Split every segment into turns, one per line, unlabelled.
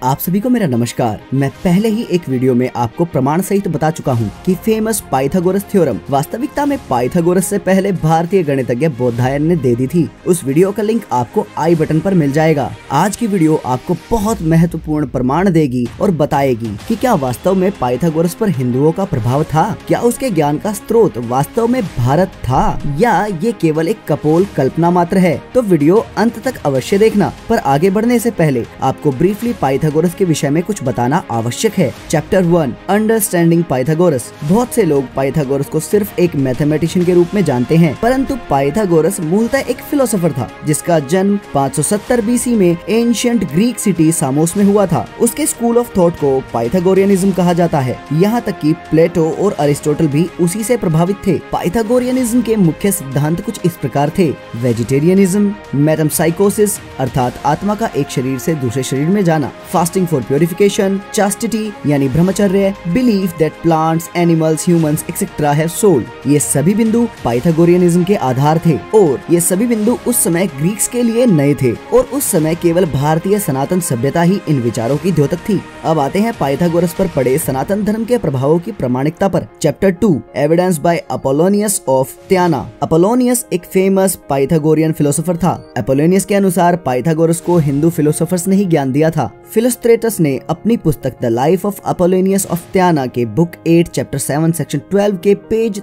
आप सभी को मेरा नमस्कार। मैं पहले ही एक वीडियो में आपको प्रमाण सहित बता चुका हूँ कि फेमस पाइथागोरस थ्योरम वास्तविकता में पाइथागोरस से पहले भारतीय गणितज्ञ बोधायन ने दे दी थी। उस वीडियो का लिंक आपको आई बटन पर मिल जाएगा। आज की वीडियो आपको बहुत महत्वपूर्ण प्रमाण देगी और बताएगी कि क्या वास्तव में पाइथागोरस पर हिंदुओं का प्रभाव था, क्या उसके ज्ञान का स्रोत वास्तव में भारत था या ये केवल एक कपोल कल्पना मात्र है। तो वीडियो अंत तक अवश्य देखना। पर आगे बढ़ने से पहले आपको ब्रीफली पाइथागोरस के विषय में कुछ बताना आवश्यक है। Chapter 1 understanding Pythagoras. बहुत से लोग पाइथागोरस को सिर्फ एक मैथमेटिशियन के रूप में जानते हैं, परंतु पाइथागोरस मूलतः एक फिलोसोफर था जिसका जन्म 570 बीसी में एंशिएंट ग्रीक सिटी सामोस में हुआ था। उसके स्कूल ऑफ थॉट को पाइथागोरियनिज्म कहा जाता है। यहाँ तक कि प्लेटो और अरिस्टोटल भी उसी से प्रभावित थे। पाइथागोरियनिज्म के मुख्य सिद्धांत कुछ इस प्रकार थे: वेजिटेरियनिज्म, मेटाम्साइकोसिस अर्थात आत्मा का एक शरीर से दूसरे शरीर में जाना, फास्टिंग फॉर प्योरिफिकेशन, चास्टिटी यानी ब्रह्मचर्य, belief that plants, animals, humans etcetera have soul. ये सभी बिंदु पाइथागोरियनिज्म के आधार थे और ये सभी बिंदु उस समय ग्रीक्स के लिए नए थे और उस समय केवल भारतीय सनातन सभ्यता ही इन विचारों की द्योतक थी। अब आते हैं पाइथागोरस पर पड़े सनातन धर्म के प्रभावों की प्रामाणिकता पर। Chapter 2 evidence by Apollonius of Tyana. Apollonius एक फेमस पाइथागोरियन फिलोसोफर था। अपोलोनियस के अनुसार पाइथागोरस को हिंदू फिलोसोफर्स ने ही ज्ञान दिया था। फिलोस्ट्रेटस ने अपनी पुस्तक the life of Apollonius of Tyana के बुक 8 चैप्टर 7 सेक्शन 12 के पेज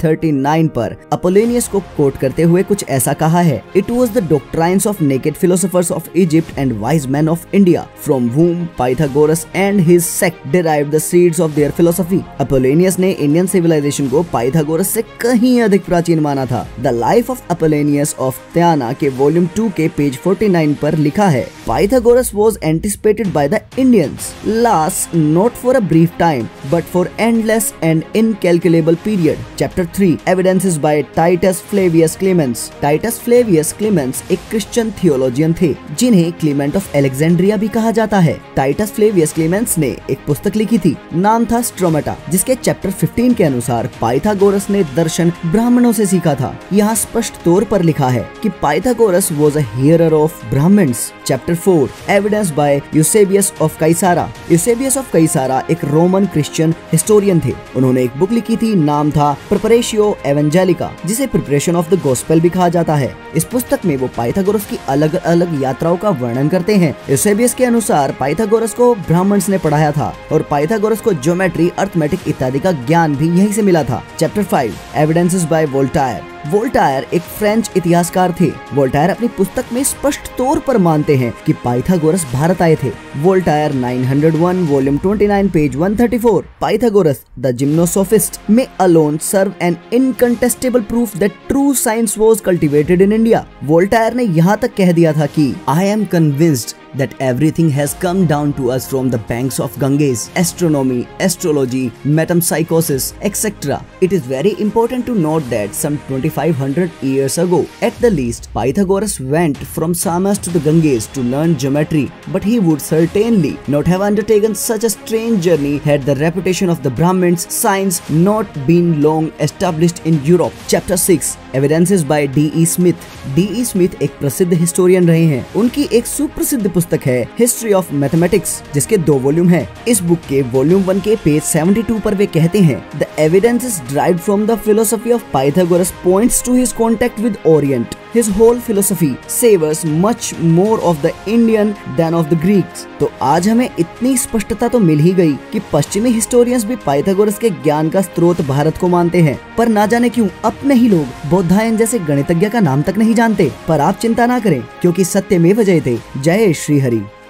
339 पर अपोलोनियस को कोट करते हुए कुछ ऐसा कहा है: it was the doctrines of naked philosophers of Egypt and wise man of India from whom Pythagoras and his sect derived the seeds of their philosophy. Apollonius ने इंडियन सिविलाइजेशन को Pythagoras से कहीं अधिक प्राचीन माना था। The life of Apollonius of Tyana के volume 2 के पेज 49 पर लिखा है: Pythagoras was anticipated by the Indians, lasts not for a brief time, but for endless and incalculable period. Chapter 3 Evidences by Titus Flavius Clemens. Titus Flavius Clemens एक Christian theologian थे जिन्हें Clement of Alexandria भी कहा जाता है। Titus Flavius Clemens ने एक पुस्तक लिखी थी, नाम था स्ट्रोमेटा, जिसके चैप्टर 15 के अनुसार पाइथागोरस ने दर्शन ब्राह्मणों से सीखा था। यहाँ स्पष्ट तौर पर लिखा है कि Pythagoras was a hearer of Brahmins. Chapter 4 evidence by Eusebius of Caesarea. Eusebius of Caesarea एक रोमन क्रिश्चियन हिस्टोरियन थे। उन्होंने एक बुक लिखी थी, नाम था प्रिपरेशियो एवेंजेलिका, जिसे प्रिपरेशन ऑफ द गॉस्पेल भी कहा जाता है। इस पुस्तक में वो पाइथागोरस की अलग अलग यात्राओं का वर्णन करते हैं। यूसेबियस के अनुसार पाइथागोरस को ब्राह्मण्स ने पढ़ाया था और पाइथागोरस को ज्योमेट्री, अर्थमेटिक इत्यादि का ज्ञान भी यहीं से मिला था। Chapter 5 evidences by Voltaire. Voltaire एक फ्रेंच इतिहासकार थे। वोल्टायर अपनी पुस्तक में स्पष्ट तौर पर मानते हैं कि पाइथागोरस भारत आए थे। Voltaire 901 volume 29 page 134 Pythagoras the gymnosophist may alone serve an incontestable proof that true science was cultivated in India. Voltaire ने यहाँ तक कह दिया था कि I am convinced that everything has come down to us from the banks of Ganges. Astronomy, astrology, metempsychosis, etc. It is very important to note that some 2500 years ago, at the least, Pythagoras went from Samos to the Ganges to learn geometry, but he would certainly not have undertaken such a strange journey had the reputation of the Brahmins' science not been long established in Europe. Chapter 6 Evidences by D.E. Smith. D.E. Smith एक प्रसिद्ध historian रहे हैं। उनकी एक सुप्रसिद्ध पुस्तक है history of mathematics, जिसके 2 वॉल्यूम हैं। इस बुक के वॉल्यूम 1 के पेज 72 पर वे कहते हैं: the evidences derived from the philosophy of Pythagoras points to his contact with Orient. His whole philosophy savors much more of the Indian than of the Greeks. तो आज हमें इतनी स्पष्टता तो मिल ही गई कि पश्चिमी हिस्टोरियंस भी पाइथागोरस के ज्ञान का स्रोत भारत को मानते हैं, पर ना जाने क्यों अपने ही लोग बोधायन जैसे गणितज्ञ का नाम तक नहीं जानते। पर आप चिंता ना करें, क्योंकि सत्यमेव जयते। जय श्री हरि।